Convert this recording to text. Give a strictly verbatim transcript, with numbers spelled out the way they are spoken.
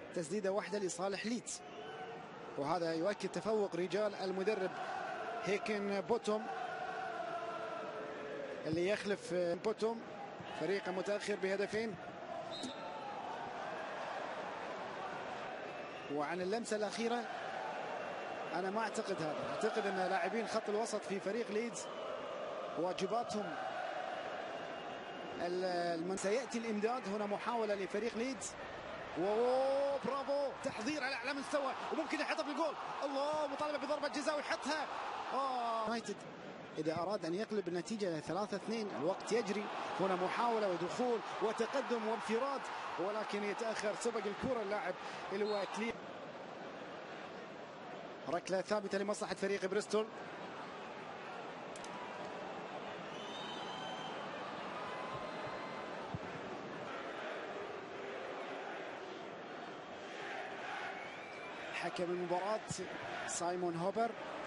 تسديدة واحدة لصالح ليدز، وهذا يؤكد تفوق رجال المدرب هيكن بوتوم اللي يخلف بوتوم فريق متأخر بهدفين. وعن اللمسة الأخيرة أنا ما أعتقد هذا، أعتقد أن لاعبين خط الوسط في فريق ليدز واجباتهم الم... سيأتي الإمداد. هنا محاولة لفريق ليدز، وبرافو، تحضير على أعلى مستوى وممكن يحطها في الجول. الله، مطالبة بضربة جزاء ويحطها. آه يونايتد إذا أراد أن يقلب النتيجة إلى ثلاثة اثنين، الوقت يجري. هنا محاولة ودخول وتقدم وانفراد، ولكن يتأخر، سبق الكرة اللاعب اللي هو كلير. ركلة ثابتة لمصلحة فريق بريستول. حكم المباراة سايمون هوبر.